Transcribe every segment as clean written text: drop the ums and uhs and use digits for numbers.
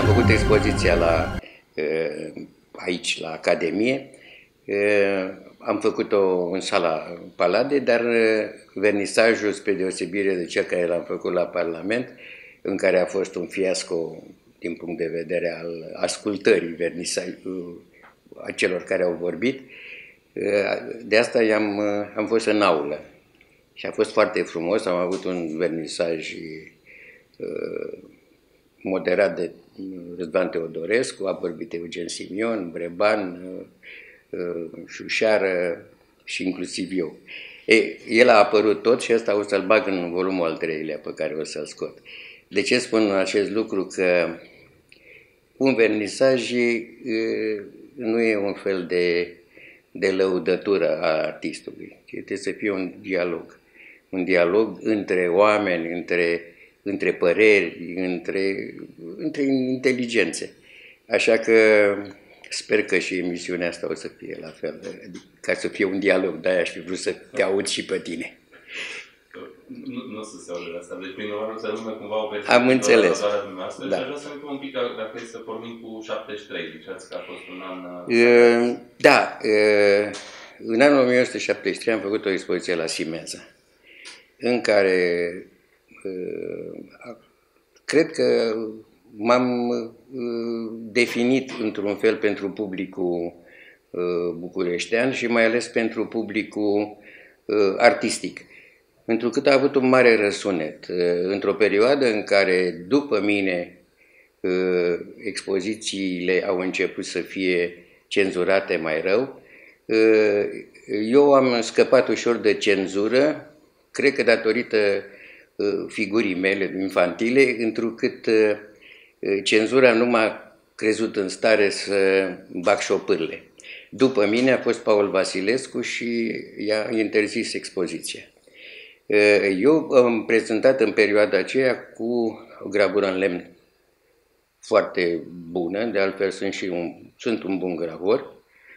am făcut expoziția aici, la Academie. Am făcut-o în sala Paladei, dar vernisajul, spre deosebire de cel care l-am făcut la Parlament, în care a fost un fiasco din punct de vedere al ascultării a celor care au vorbit, de asta am fost în aulă și a fost foarte frumos. Am avut un vernisaj moderat de Răzvan Teodorescu, a vorbit Eugen Simion, Breban, Șușară și inclusiv eu. El a apărut tot și asta o să-l bag în volumul al treilea pe care o să-l scot. De ce spun acest lucru? Că un vernisaj nu e un fel de lăudătură a artistului. Trebuie să fie un dialog între oameni, între păreri, între inteligențe. Așa că sper că și emisiunea asta o să fie la fel, ca să fie un dialog. De-aia aș fi vrut să te aud și pe tine. Nu o să se aude asta. Deci, prin urmă, să lume cumva o percepție. Am înțeles. Da. Și aș vrea să ne un pic, dacă e să pornim cu 73. Ziceați că a fost un an... Da. În anul 1973 am făcut o expoziție la Simeza, în care cred că m-am definit într-un fel pentru publicul bucureștean și mai ales pentru publicul artistic. Întrucât a avut un mare răsunet. Într-o perioadă în care, după mine, expozițiile au început să fie cenzurate mai rău, eu am scăpat ușor de cenzură, cred că datorită figurii mele infantile, întrucât cenzura nu m-a crezut în stare să bag șopârle. După mine a fost Paul Vasilescu și i-a interzis expoziția. Eu am prezentat în perioada aceea cu o gravură în lemn foarte bună, de altfel sunt un bun gravor,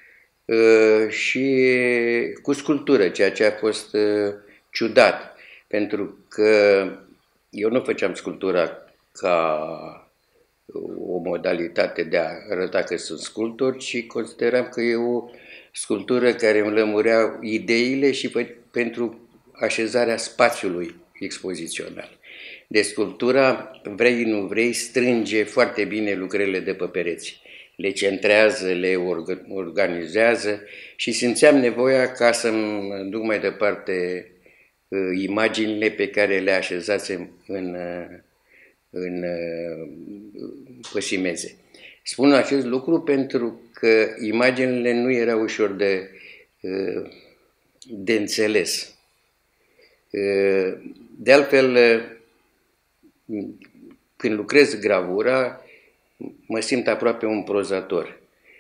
și cu sculptură, ceea ce a fost ciudat, pentru că eu nu făceam sculptura ca o modalitate de a arăta că sunt sculptor, ci consideram că e o sculptură care îmi lămurea ideile și pentru așezarea spațiului expozițional. De sculptura, vrei nu vrei, strânge foarte bine lucrările de pe pereți. Le centrează, le organizează și simțeam nevoia ca să-mi duc mai departe imaginile pe care le așezasem în Simeze. Spun acest lucru pentru că imaginile nu erau ușor de înțeles. De altfel, când lucrez gravura, mă simt aproape un prozator.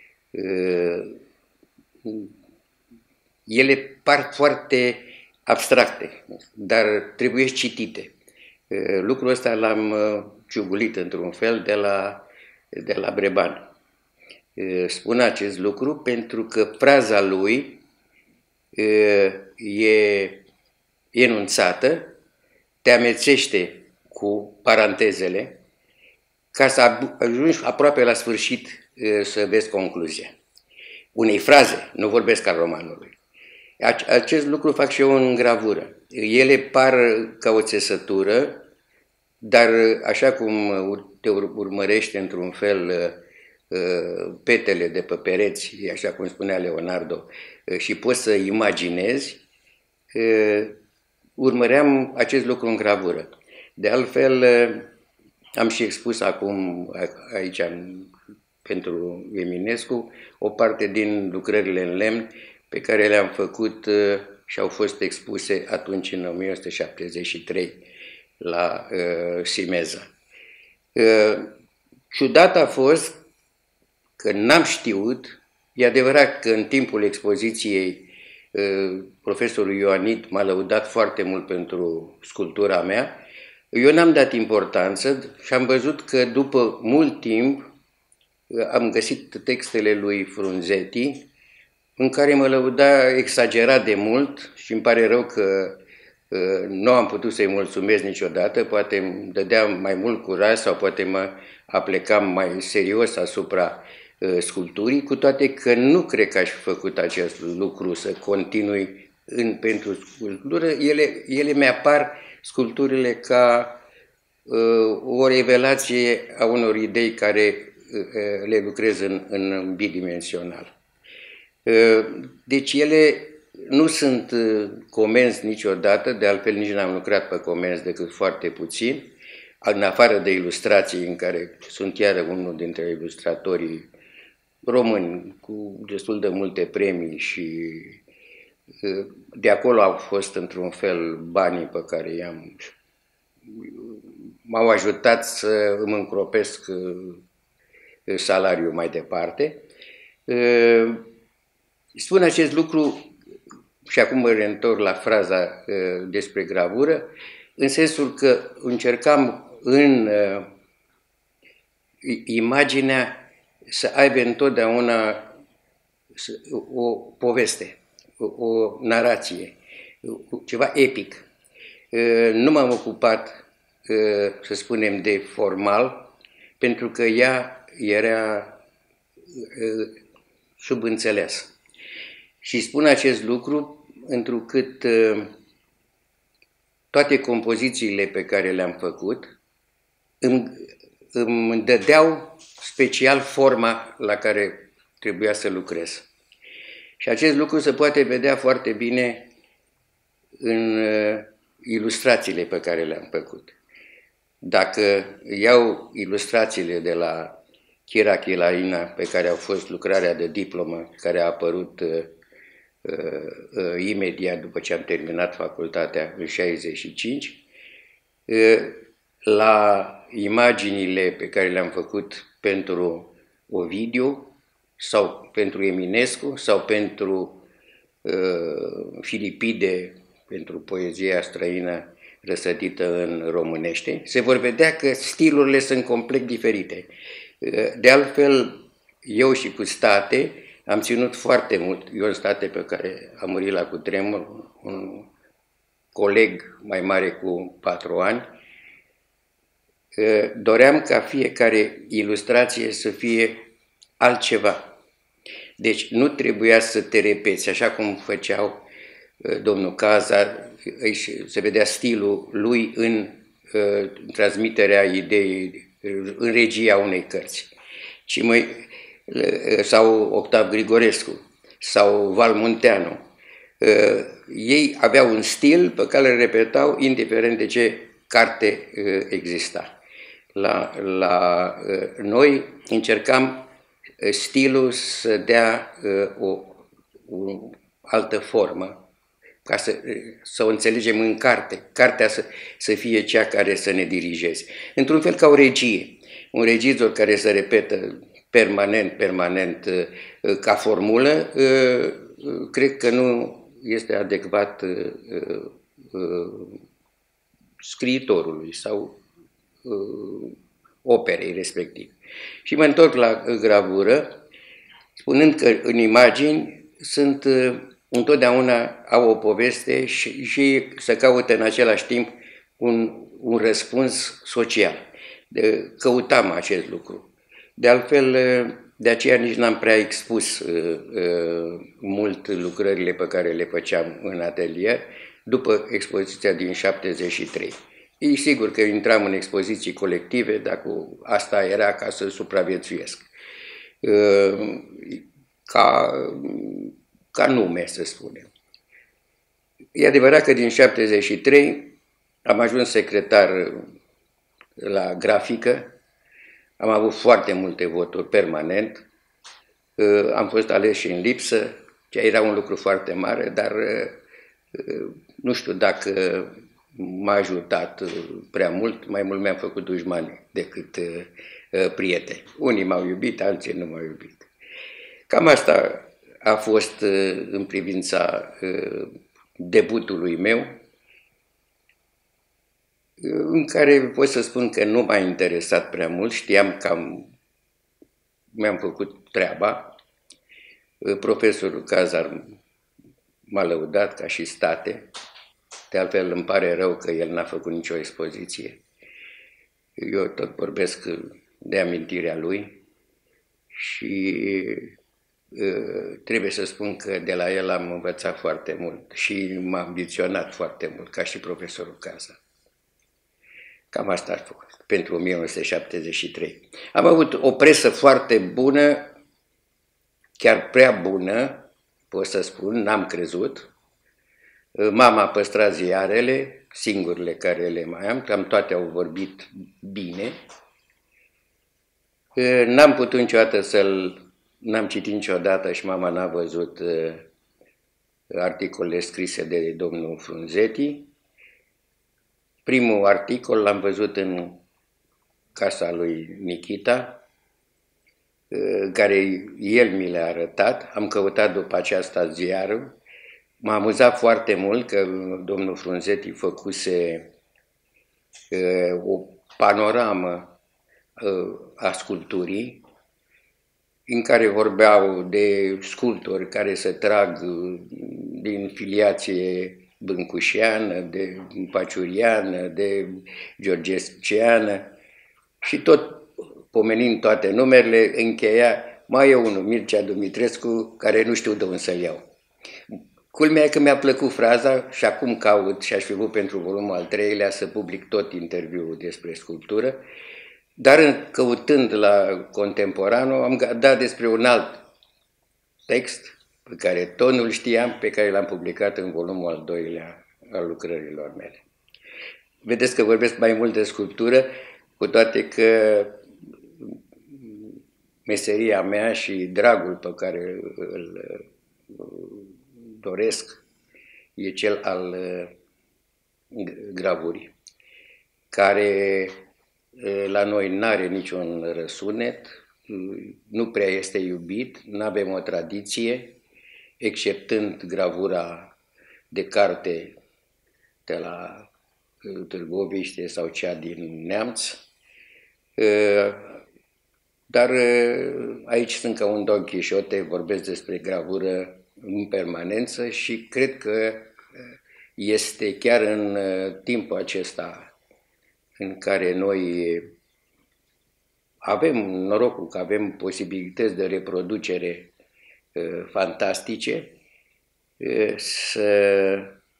Ele par foarte abstracte, dar trebuie citite. Lucrul ăsta l-am ciugulit într-un fel de la Breban. Spun acest lucru pentru că fraza lui e enunțată, te amețește cu parantezele, ca să ajungi aproape la sfârșit să vezi concluzia unei fraze, nu vorbesc al romanului. Acest lucru fac și eu în gravură. Ele par ca o țesătură, dar așa cum te urmărește într-un fel petele de pe pereți, așa cum spunea Leonardo, și poți să imaginezi, urmăream acest lucru în gravură. De altfel, am și expus acum aici pentru Eminescu o parte din lucrările în lemn pe care le-am făcut și au fost expuse atunci în 1973 la Simeza. Ciudat a fost că n-am știut, e adevărat că în timpul expoziției profesorul Ioanid m-a lăudat foarte mult pentru sculptura mea. Eu n-am dat importanță și am văzut că după mult timp am găsit textele lui Frunzetti în care mă lăuda exagerat de mult și îmi pare rău că Nu am putut să-i mulțumesc niciodată, poate îmi dădea mai mult curaj sau poate mă aplecam mai serios asupra sculpturii, cu toate că nu cred că aș fi făcut acest lucru, să continui pentru sculptură. Ele mi-apar, sculpturile, ca o revelație a unor idei care le lucrez în bidimensional. Deci ele nu sunt comenzi niciodată, de altfel nici n-am lucrat pe comenzi decât foarte puțin, în afară de ilustrații, în care sunt chiar unul dintre ilustratorii români cu destul de multe premii, și de acolo au fost într-un fel banii pe care m-au ajutat să îmi încropesc salariul mai departe. Spun acest lucru și acum mă reîntorc la fraza despre gravură, în sensul că încercam în imaginea să aibă întotdeauna o poveste, o narație, ceva epic. Nu m-am ocupat, să spunem, de formal, pentru că ea era subînțeleasă. Și spun acest lucru întrucât toate compozițiile pe care le-am făcut îmi dădeau special forma la care trebuia să lucrez. Și acest lucru se poate vedea foarte bine în ilustrațiile pe care le-am făcut. Dacă iau ilustrațiile de la Chira Chilaina, pe care au fost lucrarea de diplomă, care a apărut imediat după ce am terminat facultatea în 65, la imaginile pe care le-am făcut pentru Ovidiu sau pentru Eminescu sau pentru Filipide, pentru poezia străină răsădită în românește, se vor vedea că stilurile sunt complet diferite. De altfel, eu și cu State am ținut foarte mult. Ion State, pe care a murit la cutremur, un coleg mai mare cu 4 ani, doream ca fiecare ilustrație să fie altceva. Deci nu trebuia să te repeți, așa cum făceau domnul Caza, se vedea stilul lui în transmiterea ideii, în regia unei cărți. Sau Octav Grigorescu, sau Val Munteanu. Ei aveau un stil pe care îl repetau indiferent de ce carte exista. La noi încercam stilul să dea o altă formă, ca să o înțelegem în carte, cartea să fie cea care să ne dirigeze. Într-un fel ca o regie, un regizor care se repetă permanent ca formulă, cred că nu este adecvat scriitorului sau operei respectiv. Și mă întorc la gravură, spunând că în imagini sunt întotdeauna au o poveste și să caută în același timp un răspuns social. Căutam acest lucru. De altfel, de aceea nici n-am prea expus mult lucrările pe care le făceam în atelier după expoziția din 73. E sigur că intram în expoziții colective, dar asta era ca să supraviețuiesc. Ca nume, să spunem. E adevărat că din 73 am ajuns secretar la grafică, am avut foarte multe voturi permanent, am fost ales și în lipsă, ceea era un lucru foarte mare, dar nu știu dacă m-a ajutat prea mult, mai mult mi-am făcut dușmani decât prieteni. Unii m-au iubit, alții nu m-au iubit. Cam asta a fost în privința debutului meu, în care pot să spun că nu m-a interesat prea mult, știam că mi-am făcut treaba. Profesorul Cazar m-a lăudat ca și State, De altfel îmi pare rău că el n-a făcut nicio expoziție. Eu tot vorbesc de amintirea lui și trebuie să spun că de la el am învățat foarte mult și m-a ambiționat foarte mult, ca și profesorul Caza. Cam asta a fost pentru 1973. Am avut o presă foarte bună, chiar prea bună, pot să spun, n-am crezut. Mama a păstrat ziarele, singurele care le mai am, cam toate au vorbit bine. N-am putut niciodată n-am citit niciodată și mama n-a văzut articolele scrise de domnul Frunzeti. Primul articol l-am văzut în casa lui Nikita, care el mi l-a arătat. Am căutat după aceasta ziarul. M-a amuzat foarte mult că domnul Frunzeti făcuse o panoramă a sculpturii, în care vorbeau de sculptori care se trag din filiație bâncușeană, de paciuriană, de georgesceană și tot pomenind toate numerele, încheia, mai e unul, Mircea Dumitrescu, care nu știu de unde să-l iau. Culmea e că mi-a plăcut fraza și acum caut și aș fi vrut pentru volumul al 3-lea să public tot interviul despre sculptură, dar căutând la Contemporanul am dat despre un alt text pe care tot nu-l știam, pe care l-am publicat în volumul al 2-lea al lucrărilor mele. Vedeți că vorbesc mai mult de sculptură, cu toate că meseria mea și dragul pe care îl doresc e cel al gravurii, care la noi n-are niciun răsunet, nu prea este iubit, nu avem o tradiție, exceptând gravura de carte de la Târgoviște sau cea din Neamț. Dar aici sunt ca un Don Quixote, vorbesc despre gravură în permanență și cred că este chiar în timpul acesta în care noi avem norocul că avem posibilități de reproducere fantastice, să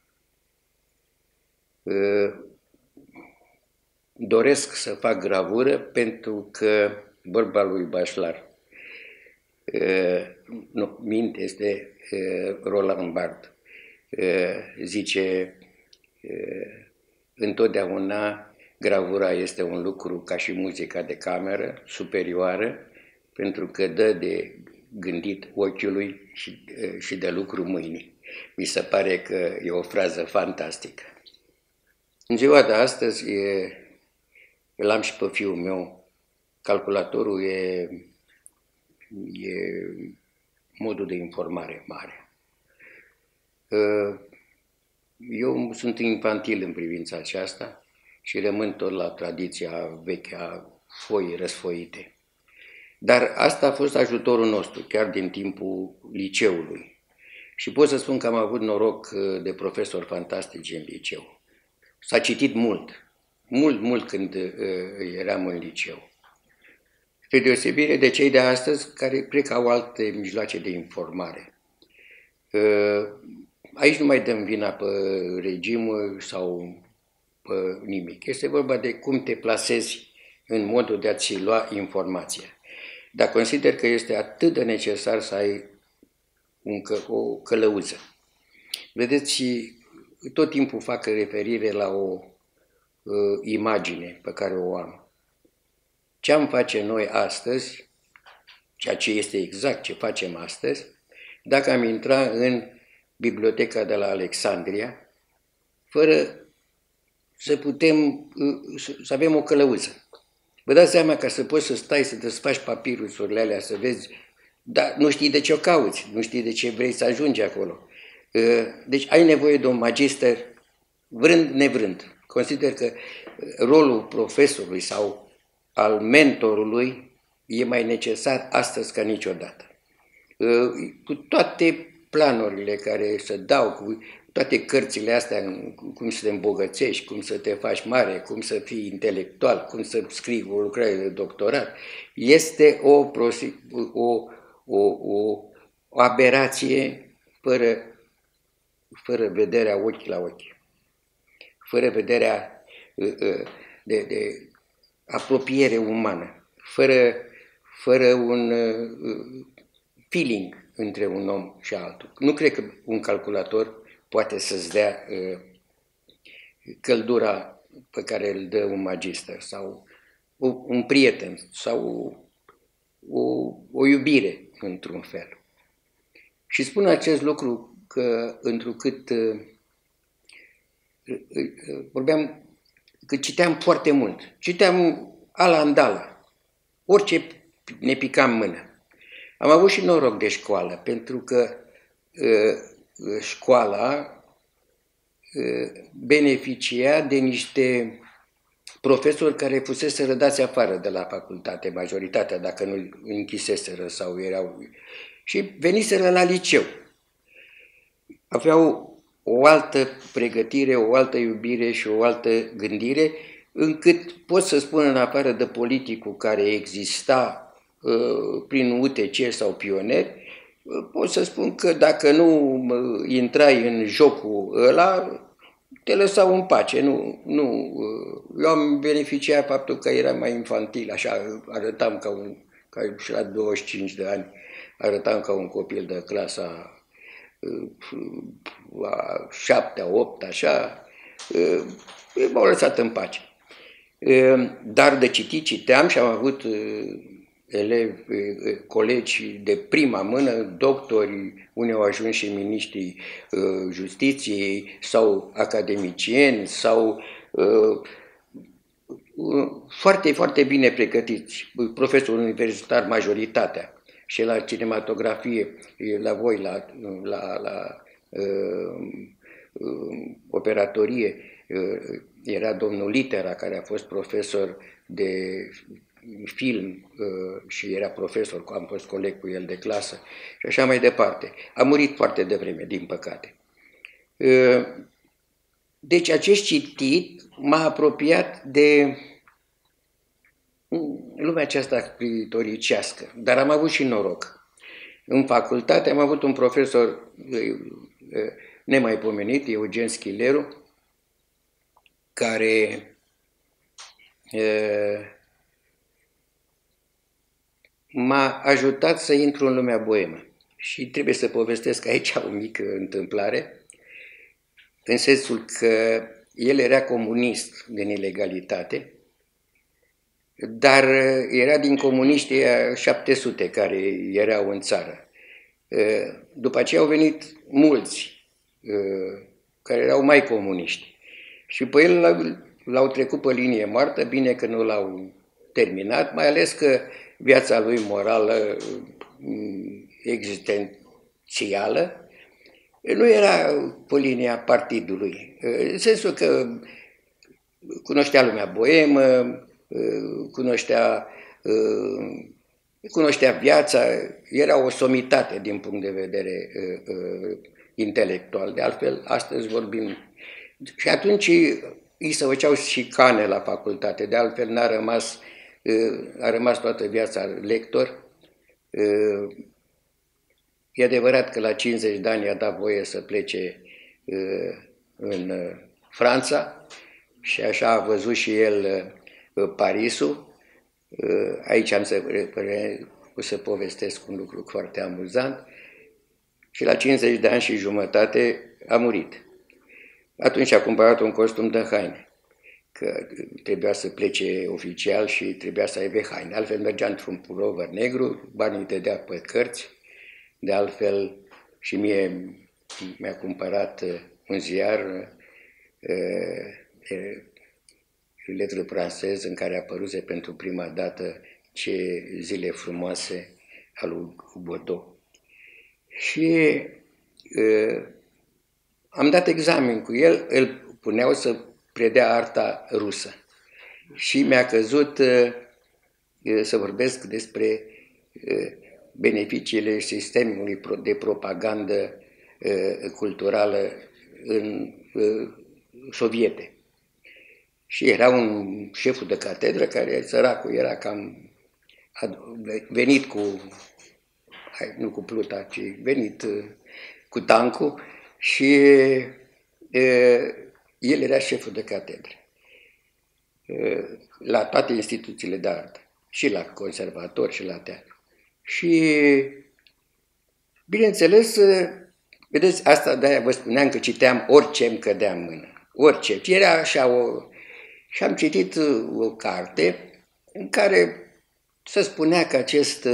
doresc să fac gravură pentru că vorba lui Bachelard, nu, mint, este Roland Barthes, zice întotdeauna gravura este un lucru ca și muzica de cameră, superioară, pentru că dă de gândit ochiului și de lucru mâinii. Mi se pare că e o frază fantastică. În ziua de astăzi îl am și pe fiul meu. Calculatorul e modul de informare mare. Eu sunt infantil în privința aceasta și rămân tot la tradiția veche a foii răsfoite. Dar asta a fost ajutorul nostru, chiar din timpul liceului. Și pot să spun că am avut noroc de profesori fantastici în liceu. S-a citit mult când eram în liceu. Spre deosebire de cei de astăzi, care cred că au alte mijloace de informare. Aici nu mai dăm vina pe regim sau pe nimic. Este vorba de cum te plasezi în modul de a-ți lua informația. Dar consider că este atât de necesar să ai o călăuză. Vedeți, tot timpul fac referire la o imagine pe care o am. Ce am face noi astăzi, ceea ce este exact ce facem astăzi, dacă am intra în biblioteca de la Alexandria, fără să avem o călăuză. Vă dați seama că să poți să stai, să desfaci papirusurile alea, să vezi, dar nu știi de ce o cauți, nu știi de ce vrei să ajungi acolo. Deci ai nevoie de un magister vrând, nevrând. Consider că rolul profesorului sau al mentorului e mai necesar astăzi ca niciodată. Cu toate planurile care se dau, cu toate cărțile astea, cum să te îmbogățești, cum să te faci mare, cum să fii intelectual, cum să scrii o lucrare de doctorat, este o aberație fără vederea ochi la ochi, fără vederea de apropiere umană, fără un feeling între un om și altul. Nu cred că un calculator poate să-ți dea căldura pe care îl dă un magister sau un prieten sau o iubire într-un fel. Și spun acest lucru că întrucât că citeam foarte mult. Citeam ala-andala, orice ne pica în mână. Am avut și noroc de școală, pentru că școala beneficia de niște profesori care fusese rădați afară de la facultate, majoritatea, dacă nu închiseseră sau erau... Și veniseră la liceu. Aveau o altă pregătire, o altă iubire și o altă gândire, încât pot să spun, în afară de politicul care exista prin UTC sau pionieri, pot să spun că dacă nu intrai în jocul ăla, te lăsau în pace. Eu am beneficiat faptul că eram mai infantil, așa arătam ca și la 25 de ani, arătam ca un copil de clasa a 7-a, 8-a, așa, m-au lăsat în pace. Dar de citit citeam și am avut elevi, colegi de prima mână, doctori, unii au ajuns și miniștrii justiției sau academicieni sau foarte, foarte bine pregătiți, profesori universitari majoritatea. Și la cinematografie, la voi, la operatorie, era domnul Litera, care a fost profesor de film și era profesor, am fost coleg cu el de clasă și așa mai departe. A murit foarte devreme, din păcate. Deci acest citit m-a apropiat de lumea aceasta scriitoricească, dar am avut și noroc. În facultate am avut un profesor nemaipomenit, Eugen Schileru, care m-a ajutat să intru în lumea boemă. Și trebuie să povestesc aici o mică întâmplare, în sensul că el era comunist din ilegalitate, dar era din comuniștii 700 care erau în țară. După aceea au venit mulți care erau mai comuniști și pe el l-au trecut pe linie moartă, bine că nu l-au terminat, mai ales că viața lui morală existențială nu era pe linia partidului, în sensul că cunoștea lumea boemă, cunoștea viața, era o somitate din punct de vedere intelectual. De altfel, astăzi vorbim. Și atunci îi se făceau șicane la facultate, de altfel a rămas toată viața lector. E adevărat că la 50 de ani a dat voie să plece în Franța și așa a văzut și el Parisul. Aici o să povestesc un lucru foarte amuzant. Și la 50 de ani și jumătate a murit. Atunci a cumpărat un costum de haine, că trebuia să plece oficial și trebuia să aibă haine. Altfel mergea într-un pulover negru, banii îi dădea pe cărți. De altfel și mie mi-a cumpărat un ziar, Lettre Française, în care apăruse pentru prima dată Ce zile frumoase al lui Godot. Și am dat examen cu el, îl puneau să predea arta rusă. Și mi-a căzut să vorbesc despre beneficiile sistemului de propagandă culturală în soviete. Și era un șeful de catedră care, săracul, era cam venit cu, nu cu pluta, ci venit cu tancul și el era șeful de catedră la toate instituțiile de artă, și la conservator și la teatru. Și, bineînțeles, vedeți, asta de-aia vă spuneam că citeam orice îmi cădea în mână. Orice. Era așa și am citit o carte în care se spunea că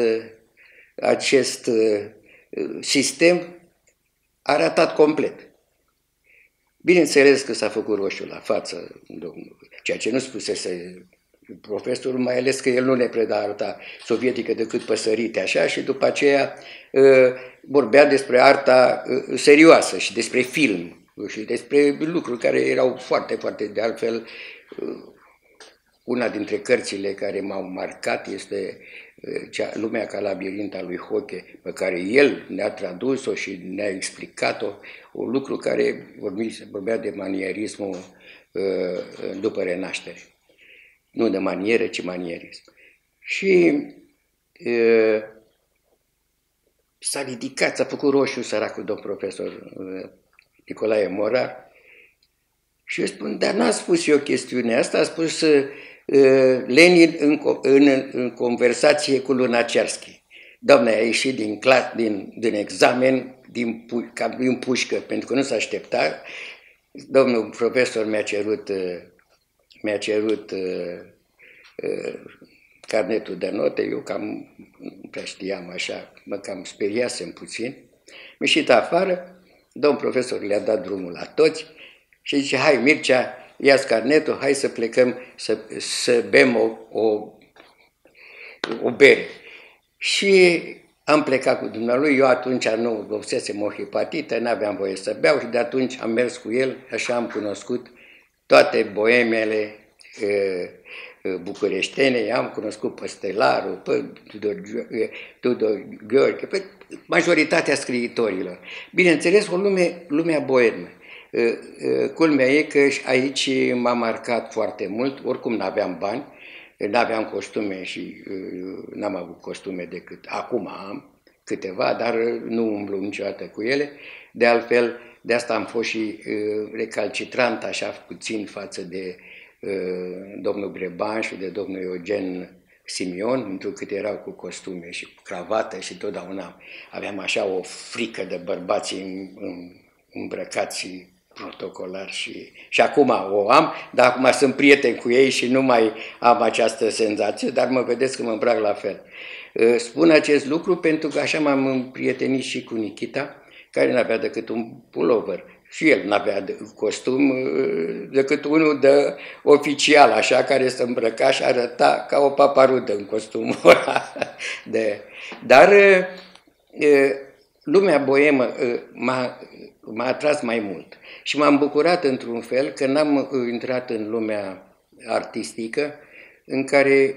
acest sistem a ratat complet. Bineînțeles că s-a făcut roșu la față, ceea ce nu spusese profesorul, mai ales că el nu ne preda arta sovietică decât păsărite, așa, și după aceea vorbea despre arta serioasă și despre film și despre lucruri care erau foarte, foarte, de altfel, una dintre cărțile care m-au marcat este Lumea ca labirint al lui Hoche, pe care el ne-a tradus-o și ne-a explicat-o, un lucru care vorbea de manierismul după renaștere. Nu de manieră, ci manierism. Și s-a ridicat, s-a făcut roșu săracul domn profesor Nicolae Morar și eu spun, dar n-a spus eu chestiunea asta, a spus Lenin în conversație cu Lunacharsky. Doamne, a ieșit din examen ca din pușcă, pentru că nu s-a aștepta. Domnul profesor mi-a cerut carnetul de note, eu cam nu prea știam așa, mă cam speriasem puțin. Mi-a ieșit afară, domnul profesor le-a dat drumul la toți și zice, hai Mircea, ia-ți carnetul, hai să plecăm să bem o bere. Și am plecat cu dumnealui, eu atunci nu văzusem o hepatită, n-aveam voie să beau și de atunci am mers cu el, așa am cunoscut toate boemele bucureștene, am cunoscut pe Stelaru, pe Tudor Gheorghe, pe majoritatea scriitorilor. Bineînțeles, o lumea boemă. Culmea e că aici m-a marcat foarte mult, oricum n-aveam bani, n-aveam costume și n-am avut costume decât acum am câteva, dar nu umblu niciodată cu ele. De altfel, de asta am fost și recalcitrant așa puțin față de domnul Greban și de domnul Eugen Simion, întrucât erau cu costume și cravată și totdeauna aveam așa o frică de bărbații îmbrăcați protocolar și acum o am, dar acum sunt prieten cu ei și nu mai am această senzație, dar mă vedeți că mă îmbrac la fel. Spun acest lucru pentru că așa m-am împrietenit și cu Nikita, care n-avea decât un pulover. Și el n-avea costum decât unul de oficial, așa, care se îmbrăca și arăta ca o paparudă în costumul ăla. Dar lumea boemă m-a atras mai mult și m-am bucurat într-un fel că n-am intrat în lumea artistică în care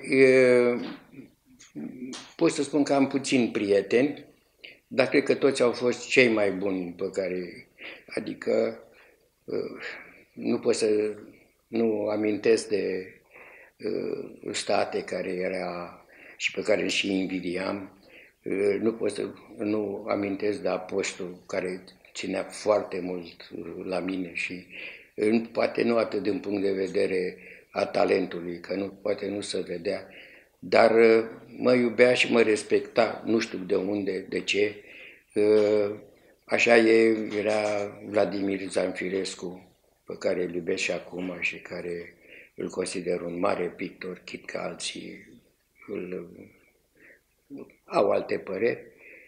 pot să spun că am puțini prieteni, dar cred că toți au fost cei mai buni pe care, adică nu pot să nu amintesc de State care era și pe care și invidiam, nu pot să nu amintesc de Apostol care ținea foarte mult la mine și poate nu atât din punct de vedere a talentului, că poate nu se vedea, dar mă iubea și mă respecta, nu știu de unde, de ce. Așa era Vladimir Zanfirescu, pe care îl iubesc și acum și care îl consider un mare pictor, chit că alții au alte păreri.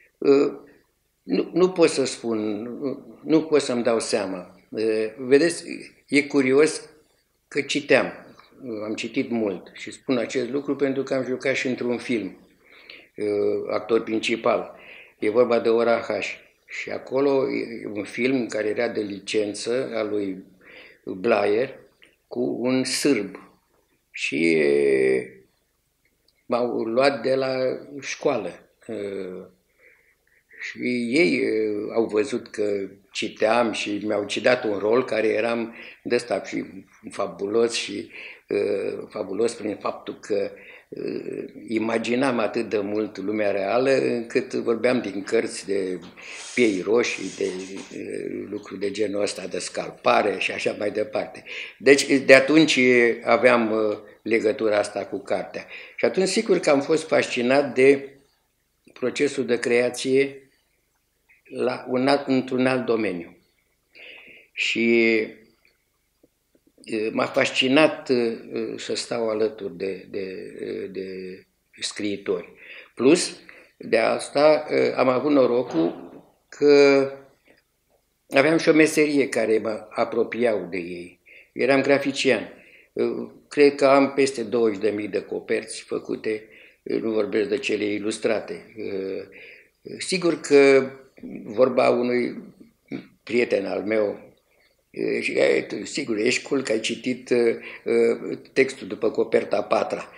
Nu pot să spun, nu pot să-mi dau seama. Vedeți, e curios că citeam, am citit mult și spun acest lucru pentru că am jucat și într-un film, actor principal. E vorba de Ora H. Și acolo e un film care era de licență al lui Blair cu un sârb. Și m-au luat de la școală. Și ei au văzut că citeam și mi-au citat un rol care eram de ăsta și fabulos și fabulos prin faptul că imaginam atât de mult lumea reală încât vorbeam din cărți de piei roșii, de lucruri de genul ăsta, de scalpare și așa mai departe. Deci de atunci aveam legătura asta cu cartea. Și atunci sigur că am fost fascinat de procesul de creație într-un alt domeniu. Și m-a fascinat să stau alături de scriitori. Plus, de asta am avut norocul că aveam și o meserie care mă apropiau de ei. Eram grafician. Cred că am peste 20.000 de coperți făcute, nu vorbesc de cele ilustrate. Sigur că vorba unui prieten al meu, sigur, ești cool că ai citit textul după coperta 4-a.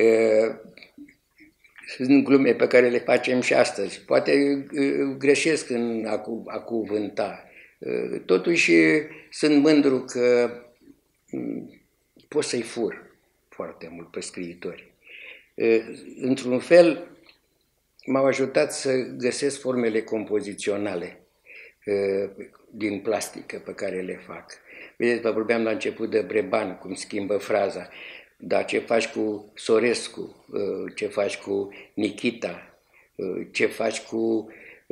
Sunt glume pe care le facem și astăzi. Poate greșesc în a cuvânta. Totuși sunt mândru că pot să-i fur foarte mult pe scriitori. Într-un fel, m-au ajutat să găsesc formele compoziționale din plastică pe care le fac. Vedeți, vă vorbeam la început de Breban, cum schimbă fraza, dar ce faci cu Sorescu, ce faci cu Nikita, ce faci cu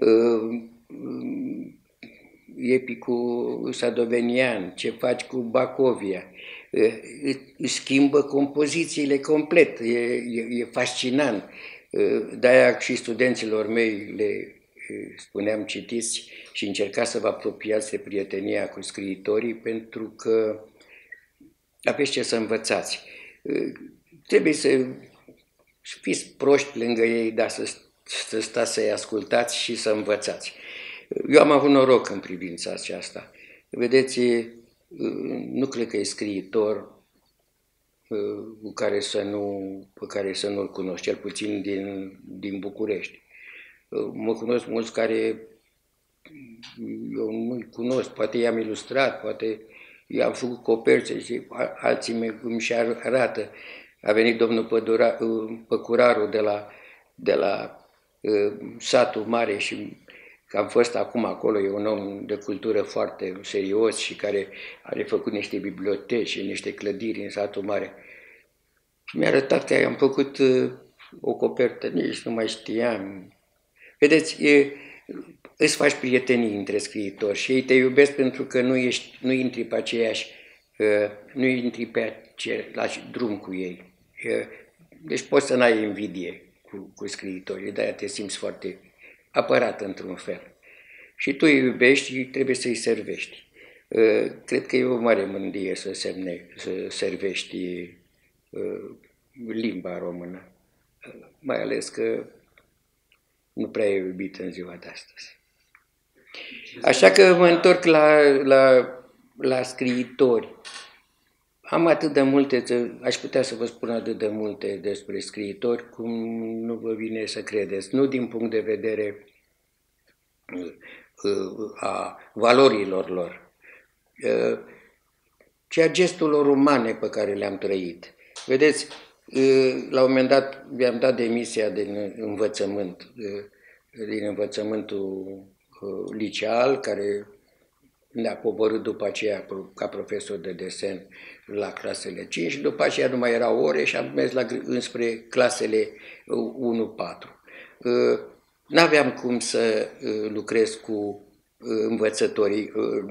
epicul sadovenian, ce faci cu Bacovia, schimbă compozițiile complet, e fascinant. De-aia și studenților mei le spuneam citiți și încercați să vă apropiați de prietenia cu scriitorii, pentru că aveți ce să învățați. Trebuie să fiți proști lângă ei, dar să stați să-i ascultați și să învățați. Eu am avut noroc în privința aceasta. Vedeți, nu cred că e scriitor pe care să nu-l cunosc, cel puțin din București. Mă cunosc mulți care eu nu-i cunosc, poate i-am ilustrat, poate i-am făcut coperțe și alții îmi și arată. A venit domnul Păcuraru de la satul mare și am fost acum acolo, e un om de cultură foarte serios și care are făcut niște biblioteci și niște clădiri în satul mare. Și mi-a arătat că am făcut o copertă, nici nu mai știam. Vedeți, îți faci prietenii între scriitori și ei te iubesc pentru că nu intri pe același drum cu ei. Deci poți să n-ai invidie cu scriitorii, de-aia te simți foarte apărat într-un fel. Și tu îi iubești și trebuie să-i servești. Cred că e o mare mândrie să servești limba română, mai ales că nu prea e iubit în ziua de astăzi. Așa că mă întorc la scriitori. Am atât de multe, aș putea să vă spun atât de multe despre scriitori, cum nu vă vine să credeți. Nu din punct de vedere a valorilor lor, ci a gesturilor umane pe care le-am trăit. Vedeți, la un moment dat mi-am dat demisia din învățământul liceal, care ne-a coborât după aceea ca profesor de desen la clasele 5 și după aceea nu mai erau ore și am mers înspre clasele 1-4. N-aveam cum să lucrez cu învățătorii,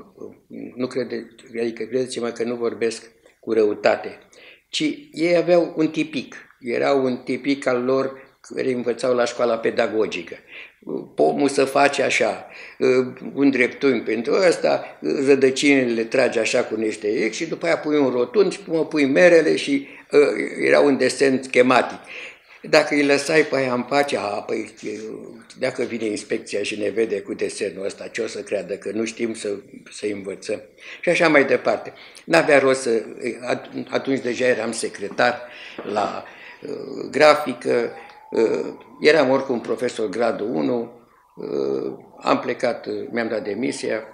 adică credeți-mă că nu vorbesc cu răutate, ci ei aveau un tipic, erau un tipic al lor care învățau la școala pedagogică. Pomul să face așa, un dreptunghi pentru ăsta, rădăcinile le tragi așa cu niște X și după aia pui un rotund și pui merele și era un desen schematic. Dacă îi lăsai pe aia în pace, păi dacă vine inspecția și ne vede cu desenul ăsta, ce o să creadă? Că nu știm să învățăm. Și așa mai departe. N-avea rost să... Atunci deja eram secretar la grafică, eram oricum profesor gradul 1, Am plecat, mi-am dat demisia,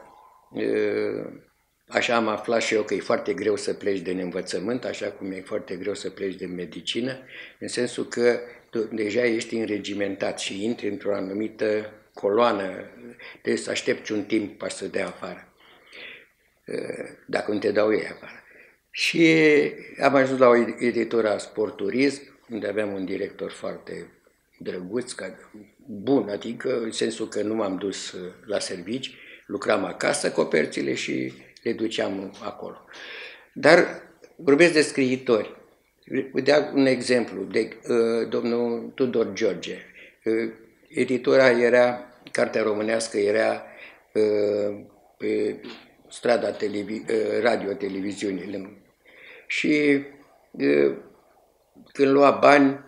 așa am aflat și eu că e foarte greu să pleci din învățământ, așa cum e foarte greu să pleci din medicină, în sensul că tu deja ești înregimentat și intri într-o anumită coloană, trebuie să aștepți un timp ca să dea afară, dacă nu te dau ei afară. Și am ajuns la o editură a Sport Turism, unde aveam un director foarte drăguț, bun, adică în sensul că nu m-am dus la servici, lucram acasă coperțile și le duceam acolo. Dar vorbesc de scriitori. Vă dau un exemplu de domnul Tudor George. Editura era, cartea românească era pe strada radio-televiziunii. Și când lua bani,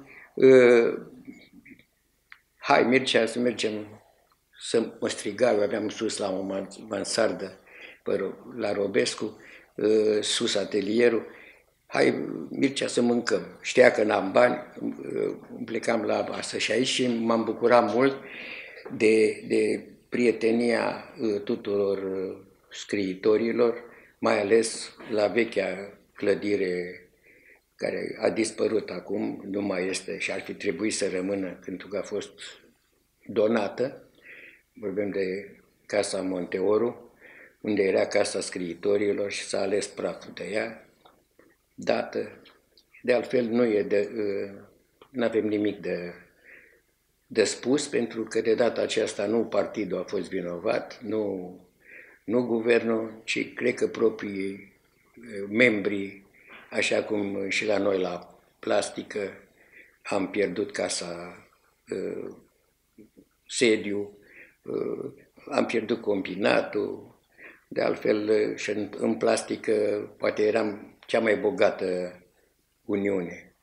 hai Mircea să mergem, să mă striga, eu aveam sus la o mansardă la Robescu, sus atelierul, hai Mircea să mâncăm. Știa că n-am bani, plecam la masă și aici și m-am bucurat mult de prietenia tuturor scriitorilor, mai ales la vechea clădire care a dispărut acum, nu mai este și ar fi trebuit să rămână pentru că a fost donată. Vorbim de Casa Monteoru, unde era Casa Scriitorilor și s-a ales praful de ea, dată. De altfel nu avem nimic de spus, pentru că de data aceasta nu partidul a fost vinovat, nu guvernul, ci cred că proprii membri, așa cum și la noi la plastică am pierdut casa sediu, am pierdut combinatul, de altfel și în plastică poate eram cea mai bogată uniune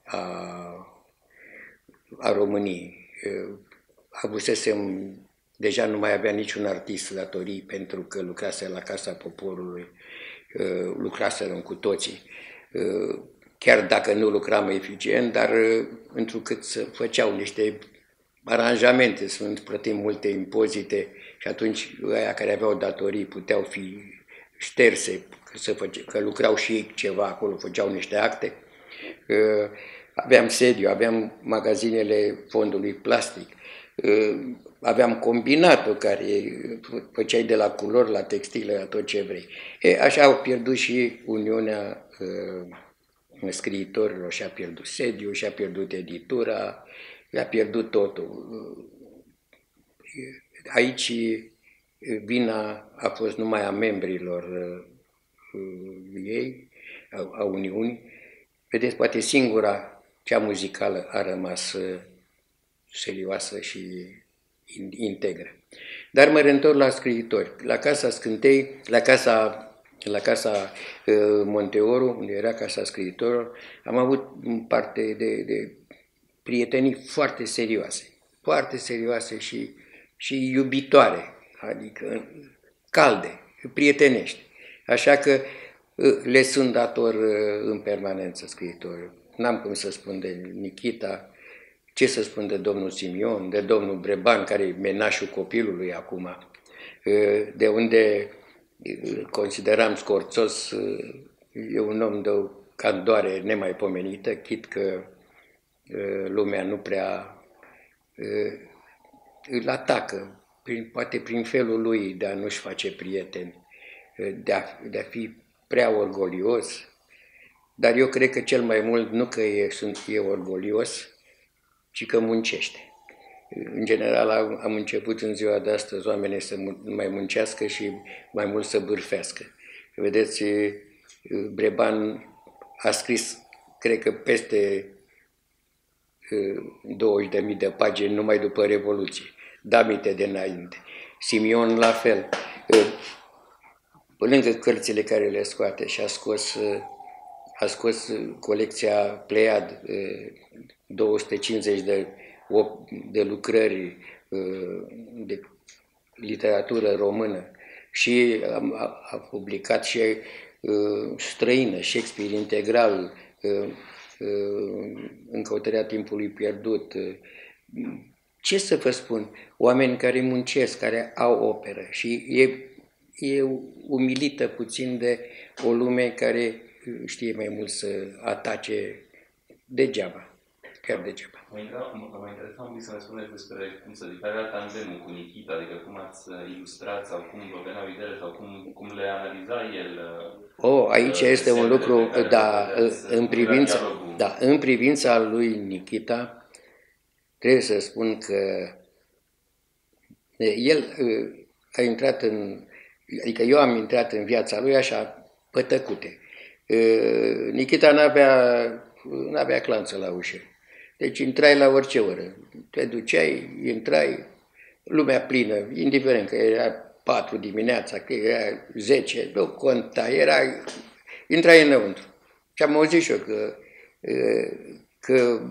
a României. Avusesem, deja nu mai avea niciun artist datorii pentru că lucrase la Casa Poporului, lucraserăm cu toții. Chiar dacă nu lucram eficient, dar întrucât să făceau niște aranjamente, să plătim multe impozite și atunci aia care aveau datorii puteau fi șterse, că lucrau și ei ceva acolo, făceau niște acte. Aveam sediu, aveam magazinele Fondului Plastic, aveam combinatul care făceai de la culori la textile, la tot ce vrei. Așa au pierdut și Uniunea Scriitorilor, și-a pierdut sediu, și-a pierdut editura, i-a pierdut totul. Aici vina a fost numai a membrilor ei, a Uniunii. Vedeți, poate singura, cea muzicală, a rămas serioasă și integră. Dar mă reîntorc la scriitori. La Casa Scântei, la casa Monteoru, unde era Casa Scriitorilor, am avut parte de prietenii foarte serioase și iubitoare, adică calde, prietenești. Așa că le sunt dator în permanență scriitorilor. N-am cum să spun de Nichita, ce să spun de domnul Simion, de domnul Breban, care e menașul copilului acum, de unde consideram scorțos, e un om de o candoare nemaipomenită, chit că lumea nu prea îl atacă, poate prin felul lui de a nu-și face prieteni, de a fi prea orgolios, dar eu cred că cel mai mult nu că e orgolios, ci că muncește. În general am început în ziua de astăzi oamenii să mai muncească și mai mult să bârfească. Vedeți, Breban a scris, cred că peste 20.000 de pagini numai după Revoluție, Damite de înainte. Simion la fel. Pe lângă cărțile care le scoate și a scos colecția Pleiad, 250 de lucrări de literatură română și a publicat și străină, Shakespeare integral, În căutarea timpului pierdut, ce să vă spun, oameni care muncesc, care au operă și e umilită puțin de o lume care știe mai mult să atace degeaba, chiar degeaba. Mă interesa un pic să ne spuneți despre, cum să zic, care era tandemul cu Nikita, adică cum ați ilustrat sau cum vă veneau idele sau cum le analiza el. Aici este un lucru, în privința lui Nikita, trebuie să spun că el a intrat adică eu am intrat în viața lui așa, pe tăcute. Nikita n-avea clanță la ușă. Deci intrai la orice oră. Te duceai, intrai, lumea plină, indiferent că era 4 dimineața, că era 10, nu conta, intrai înăuntru. Și am auzit și eu că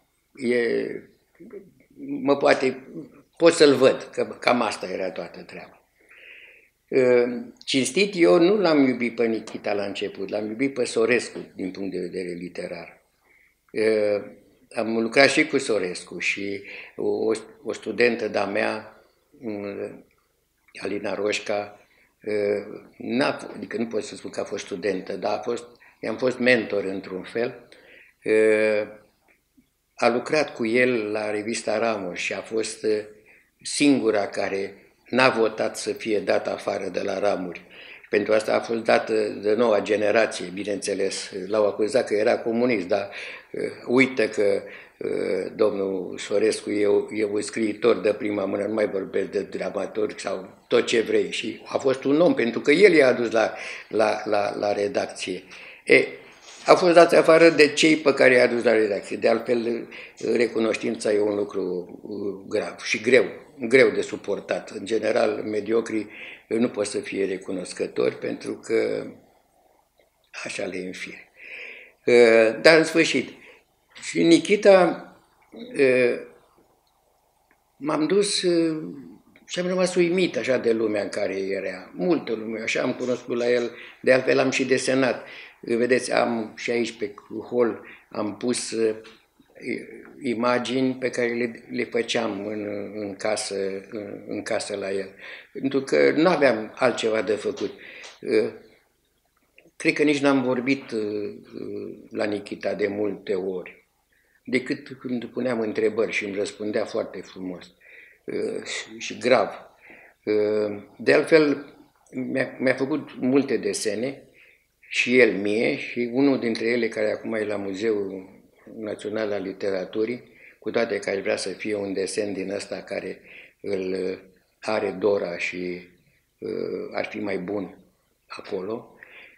pot să-l văd, că cam asta era toată treaba. Cinstit, eu nu l-am iubit pe Nikita la început, l-am iubit pe Sorescu din punct de vedere literar. Am lucrat și cu Sorescu și o studentă de-a mea, Alina Roșca, adică nu pot să spun că a fost studentă, dar i-am fost mentor într-un fel, a lucrat cu el la revista Ramuri și a fost singura care n-a votat să fie dat afară de la Ramuri. Pentru asta a fost dată de noua generație, bineînțeles. L-au acuzat că era comunist, dar uită că domnul Sorescu e un scriitor de prima mână, nu mai vorbesc de dramaturg sau tot ce vrei. Și a fost un om, pentru că el i-a adus la redacție. A fost dat afară de cei pe care i-a adus la redacție. De altfel, recunoștința e un lucru grav și greu de suportat. În general, mediocrii nu pot să fie recunoscători pentru că așa le e în fire. Dar în sfârșit, și Nikita, m-am dus și am rămas uimit așa de lumea în care era. Multă lume, așa am cunoscut la el, de altfel am și desenat. Vedeți, am și aici pe hol, am pus imagini pe care le făceam în casă la el. Pentru că nu aveam altceva de făcut. Cred că nici n-am vorbit la Nikita de multe ori, decât când puneam întrebări și îmi răspundea foarte frumos și grav. De altfel, mi-a făcut multe desene și el mie și unul dintre ele care acum e la Muzeul Național al Literaturii, cu toate că aș vrea să fie un desen din ăsta care îl are Dora și ar fi mai bun acolo.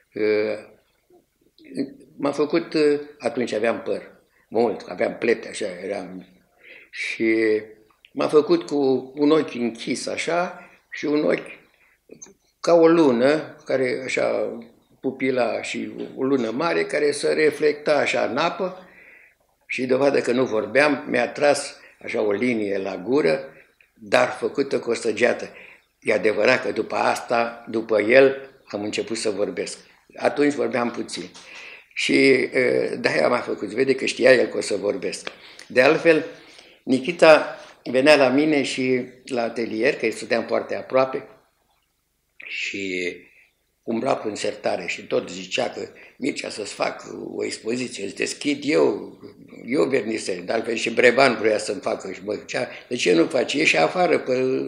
M-a făcut, atunci aveam păr, mult, aveam plete, așa, eram, și m-a făcut cu un ochi închis, așa, și un ochi ca o lună, care, așa, pupila și o lună mare, care se reflecta, așa, în apă, și dovadă că nu vorbeam, mi-a tras, așa, o linie la gură, dar făcută cu o săgeată. E adevărat că după asta, după el, am început să vorbesc. Atunci vorbeam puțin. Și de-aia m-a făcut. Vede că știa el că o să vorbesc. De altfel, Nikita venea la mine și la atelier, că îi stăteam foarte aproape, și umbla prin sertare și tot zicea că Mircea să-ți fac o expoziție, îți deschid eu vernisez. De altfel și Breban vrea să-mi facă și mă zicea, de ce nu faci? Ieși afară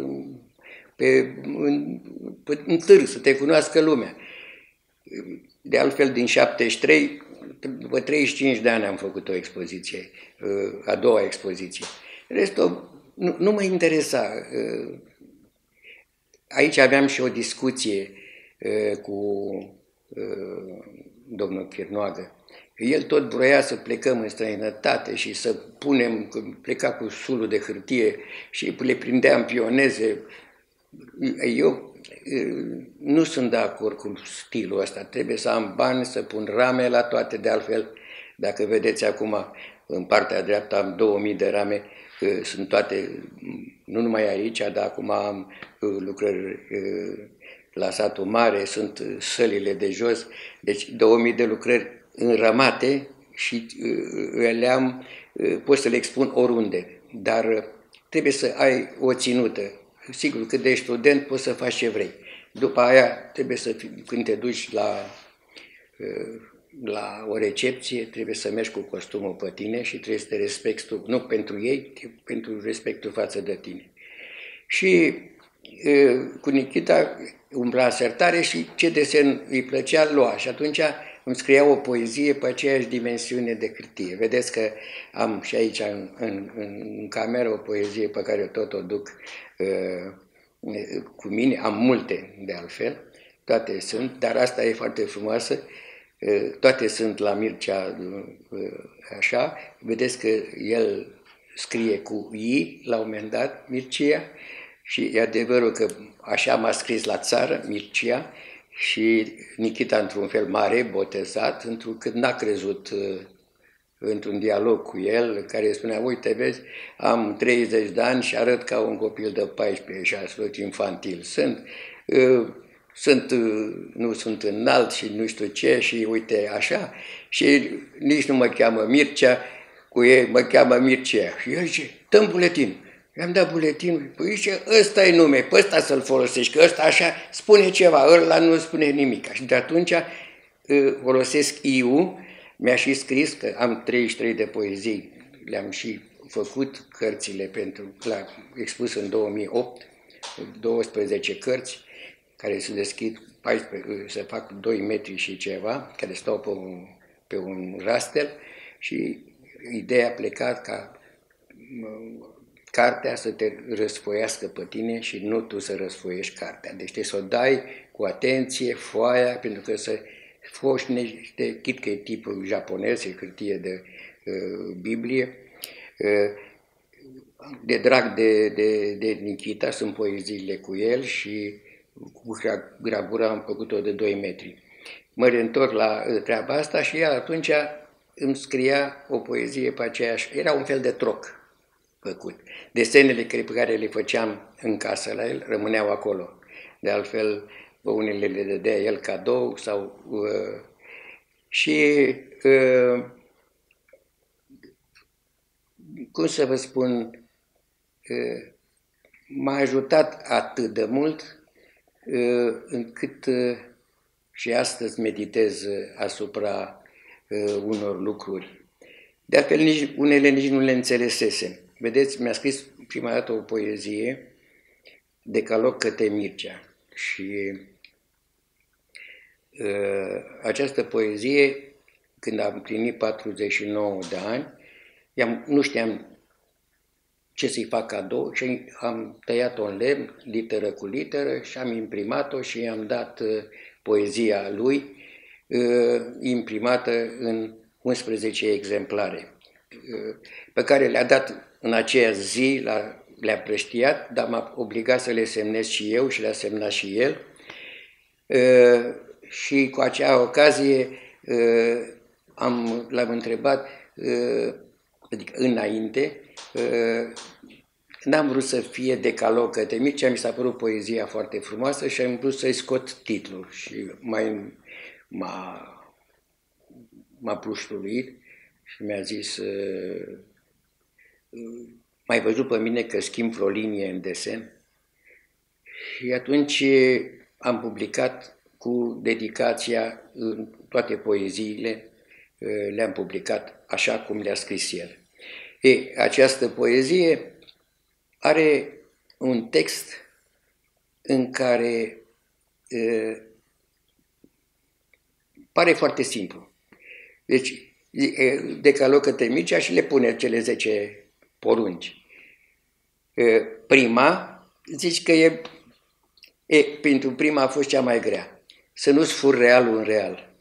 în târg, să te cunoască lumea. De altfel, din 73, după 35 de ani am făcut o expoziție, a doua expoziție. Restul nu mă interesa. Aici aveam și o discuție cu domnul Chirnoagă. El tot vroia să plecăm în străinătate și să pleca cu sulul de hârtie și le prindeam pioneze. Eu nu sunt de acord cu stilul ăsta. Trebuie să am bani, să pun rame la toate. De altfel, dacă vedeți acum, în partea dreaptă am 2000 de rame. Sunt toate, nu numai aici, dar acum am lucrări la Satul Mare, sunt sălile de jos. Deci 2000 de lucrări înrămate și pot să le expun oriunde. Dar trebuie să ai o ținută. Sigur că de student poți să faci ce vrei. După aia trebuie să, când te duci la o recepție, trebuie să mergi cu costumul pe tine și trebuie să te respecti tu, nu pentru ei, ci pentru respectul față de tine. Și cu Nikita umbla în sertare și ce desen îi plăcea, lua. Și atunci îmi scria o poezie pe aceeași dimensiune de hârtie. Vedeți că am și aici în cameră o poezie pe care eu tot o duc cu mine. Am multe de altfel, toate sunt, dar asta e foarte frumoasă. Toate sunt la Mircea așa. Vedeți că el scrie cu I la un moment dat, Mircea, și e adevărul că așa m-a scris la țară, Mircea, și Nikita într-un fel mare, botezat, întrucât n-a crezut într-un dialog cu el, care spunea, uite, vezi, am 30 de ani și arăt ca un copil de 14 și absolut infantil. Nu sunt înalt și nu știu ce și uite așa, și nici nu mă cheamă Mircea, cu ei mă cheamă Mircea. Și el zice, dă-mi buletin. I-am dat buletinul, păi zice, ăsta e nume, pe ăsta să-l folosești, că ăsta așa spune ceva, ăla nu spune nimic. Și de atunci folosesc I-ul, mi-a și scris că am 33 de poezii, le-am și făcut cărțile l-am expus în 2008, 12 cărți, care se deschid, se fac 2 metri și ceva, care stau pe un rastel și ideea a plecat ca cartea să te răsfoiască pe tine și nu tu să răsfoiești cartea. Deci trebuie să o dai cu atenție, foaia, pentru că să foști niște, chit că e tipul japonez, e hârtie de Biblie. De drag de Nikita sunt poeziile cu el și cu gravura am făcut-o de 2 metri. Mă reîntorc la treaba asta și el atunci îmi scria o poezie pe aceeași, era un fel de troc făcut. Desenele pe care le făceam în casă la el rămâneau acolo. De altfel, unele le dădea el cadou sau... cum să vă spun, m-a ajutat atât de mult încât și astăzi meditez asupra unor lucruri. De altfel, unele nici nu le înțelesesem. Vedeți, mi-a scris prima dată o poezie, Decalog către Mircea. Și această poezie, când am împlinit 49 de ani, nu știam ce să-i fac cadou și am tăiat-o în lemn, literă cu literă, și am imprimat-o și i-am dat poezia lui, imprimată în 11 exemplare, pe care le-a dat în aceea zi, le-a prăștiat, dar m-a obligat să le semnez și eu și le-a semnat și el. Și cu acea ocazie l-am întrebat, adică înainte, n-am vrut să fie Decalog către Mircea, mi s-a părut poezia foarte frumoasă și am vrut să-i scot titlul și m-a plușturit și mi-a zis, m-ai văzut pe mine că schimb vreo linie în desen? Și atunci am publicat cu dedicația în toate poeziile, le-am publicat așa cum le-a scris el. Această poezie are un text în care pare foarte simplu. Deci, Decalog către Mircea și le pune cele 10 porunci. Prima, zici că pentru prima a fost cea mai grea. Să nu-ți furi realul în real.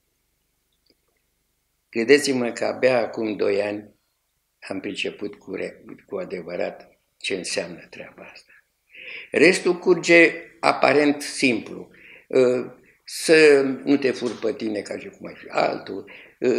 Credeți-mă că abia acum 2 ani am priceput cu adevărat ce înseamnă treaba asta. Restul curge aparent simplu. Să nu te furi pe tine ca și cum ai fi altul,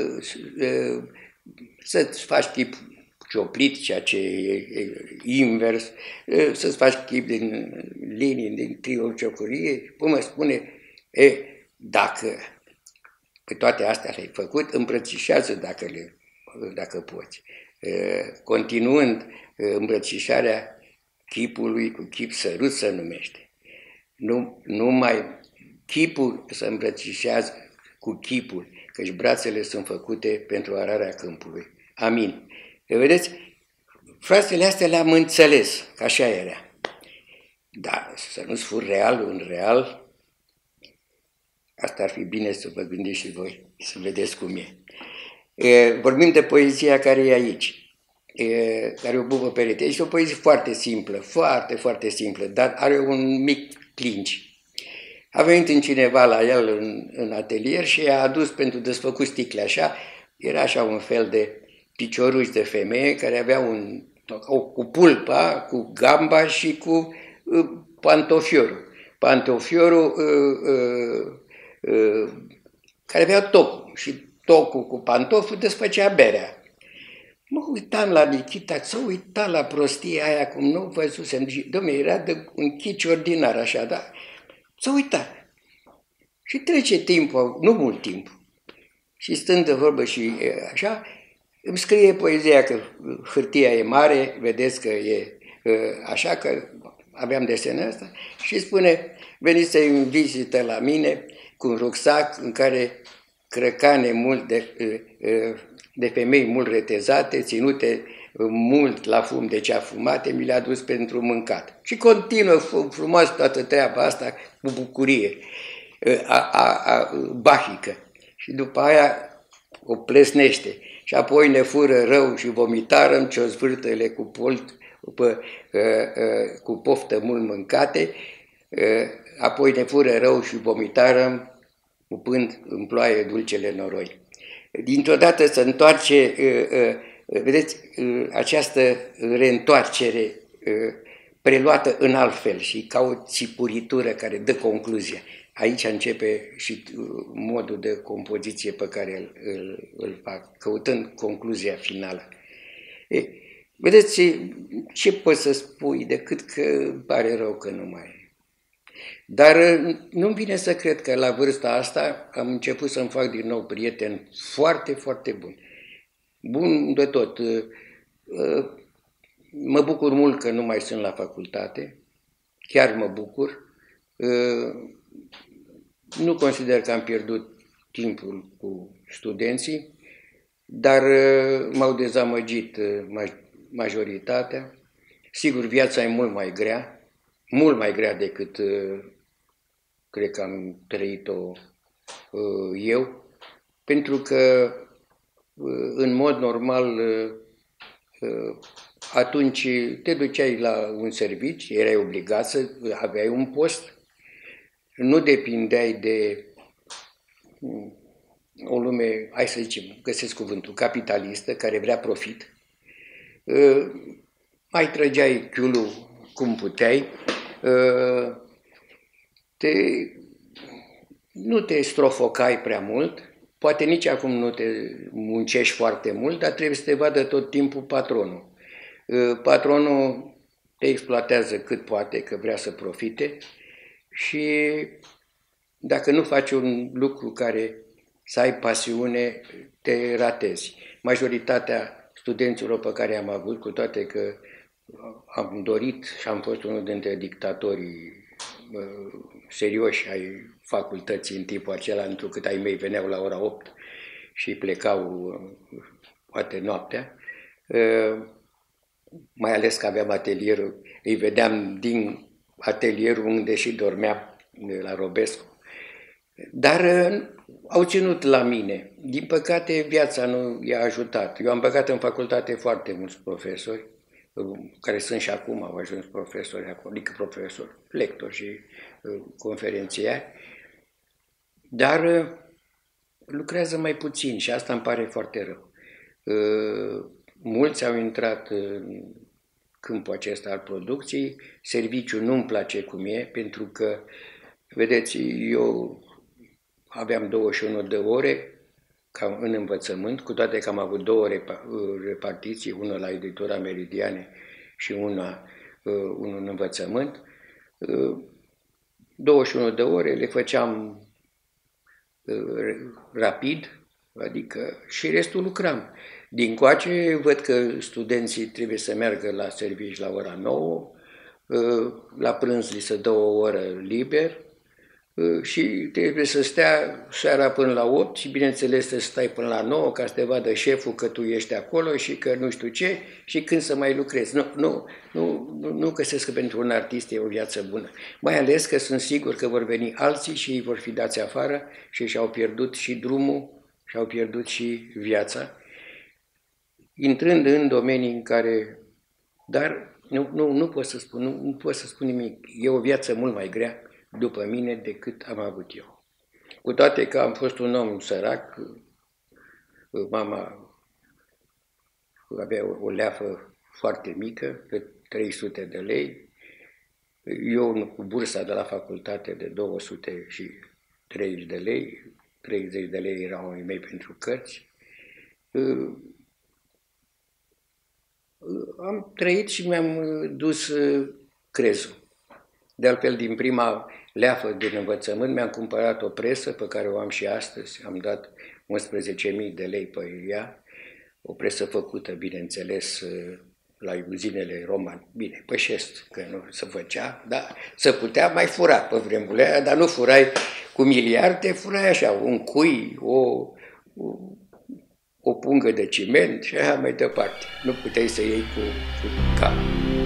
să-ți faci chip cioplit, ceea ce e invers, să-ți faci chip din linii, din triunghi ciocurie. Până spune, dacă pe toate astea le-ai făcut, îmbrățișează dacă poți. continuând îmbrățișarea chipului cu chip sărut se numește. Numai chipul se îmbrățișează cu chipul, căci brațele sunt făcute pentru ararea câmpului. Amin. Vedeți, frazele astea le-am înțeles, că așa era. Dar să nu-ți fur realul în real, asta ar fi bine să vă gândiți și voi, să vedeți cum e. Vorbim de poezia care e aici, care o bubă perete. Este o poezie foarte simplă, foarte, foarte simplă, dar are un mic clinci. A venit în cineva la el în atelier și i-a adus pentru desfăcut sticle așa. Era așa un fel de picioruși de femeie care avea cu pulpa, cu gamba și cu pantofiorul. Pantofiorul care avea tocul și tocul cu pantoful desfăcea berea. Mă uitam la Nichita, s-a uitat la prostia aia cum nu văzusem. Dom'le, era de un chici ordinar așa, da? S-a uitat. Și trece timpul, nu mult timp. Și stând de vorbă și așa, îmi scrie poezia că hârtia e mare, vedeți că e așa, că aveam desenul ăsta, și spune, veniți să-i în vizită la mine cu un rucsac în care crăcane mult de femei mult retezate, ținute mult la fum de cea fumate, mi le-a dus pentru mâncat. Și continuă frumos toată treaba asta cu bucurie bahică. Și după aia o plesnește. Și apoi ne fură rău și vomitarăm ce-o zvârtele cu poftă mult mâncate, apoi ne fură rău și vomitarăm upând în ploaie dulcele noroi. Dintr-o dată se întoarce, vedeți, această reîntoarcere preluată în alt fel și ca o țipuritură care dă concluzia. Aici începe și modul de compoziție pe care îl fac, căutând concluzia finală. Vedeți, ce poți să spui decât că îmi pare rău că nu mai e. Dar nu-mi vine să cred că la vârsta asta am început să-mi fac din nou prieteni foarte, foarte buni. Bun de tot. Mă bucur mult că nu mai sunt la facultate. Chiar mă bucur. Nu consider că am pierdut timpul cu studenții, dar m-au dezamăgit majoritatea. Sigur, viața e mult mai grea decât cred că am trăit-o eu, pentru că în mod normal atunci te duceai la un serviciu, erai obligat să aveai un post, nu depindeai de o lume, hai să zicem, găsesc cuvântul, capitalistă, care vrea profit. Mai trăgeai chiulul cum puteai, nu te strofocai prea mult, poate nici acum nu te muncești foarte mult, dar trebuie să te vadă tot timpul patronul. Patronul te exploatează cât poate, că vrea să profite și dacă nu faci un lucru care să ai pasiune, te ratezi. Majoritatea studenților pe care am avut, cu toate că am dorit și am fost unul dintre dictatorii serioși ai facultății în timpul acela, întrucât ai mei veneau la ora 8 și plecau poate noaptea, mai ales că aveam atelierul, îi vedeam din atelierul unde și dormeam la Robescu. Dar au ținut la mine. Din păcate, viața nu i-a ajutat. Eu am băgat în facultate foarte mulți profesori, care sunt și acum, au ajuns profesori, adică profesori, lectori și conferențiari, dar lucrează mai puțin și asta îmi pare foarte rău. Mulți au intrat în câmpul acesta al producției, serviciul nu-mi place cum e, pentru că, vedeți, eu aveam 21 de ore în învățământ, cu toate că am avut 2 repartiții, una la editura Meridiane și unul în învățământ. 21 de ore le făceam rapid, adică și restul lucram. Din coace văd că studenții trebuie să meargă la servici la ora 9, la prânz li se dă o oră liber și trebuie să stea seara până la 8 și bineînțeles să stai până la 9 ca să te vadă șeful că tu ești acolo și că nu știu ce și când să mai lucrezi. Nu găsesc că pentru un artist e o viață bună. Mai ales că sunt sigur că vor veni alții și ei vor fi dați afară și și-au pierdut și drumul și-au pierdut și viața, intrând în domenii în care... Dar nu pot să spun, nu pot să spun nimic. E o viață mult mai grea după mine decât am avut eu. Cu toate că am fost un om sărac, mama avea o leafă foarte mică, de 300 de lei, eu cu bursa de la facultate de 230 de lei, 30 de lei erau ai mei pentru cărți. Am trăit și mi-am dus crezul. De altfel, din prima leafă din învățământ mi-am cumpărat o presă pe care o am și astăzi. Am dat 11.000 de lei pe ea. O presă făcută, bineînțeles, la uzinele romane. Bine, pășesc că nu se făcea, dar se putea mai fura pe vremurile aia, dar nu furai cu miliarde, furai așa, un cui, o pungă de ciment și așa mai departe. Nu puteai să iei cu cap.